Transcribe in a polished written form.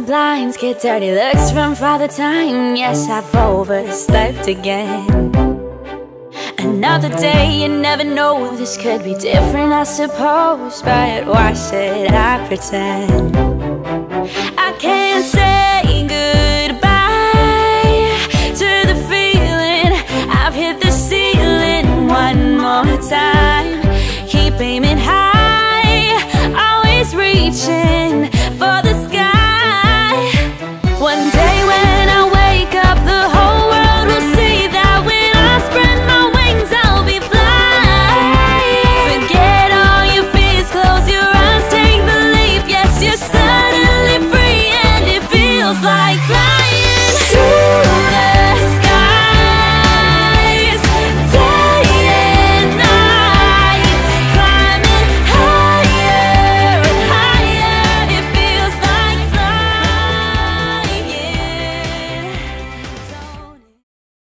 blinds, get dirty looks from Father Time. Yes, I've overslept again. Another day, you never know. This could be different, I suppose, but why should I pretend? I can't say goodbye to the feeling. I've hit the ceiling one more time. Keep aiming high.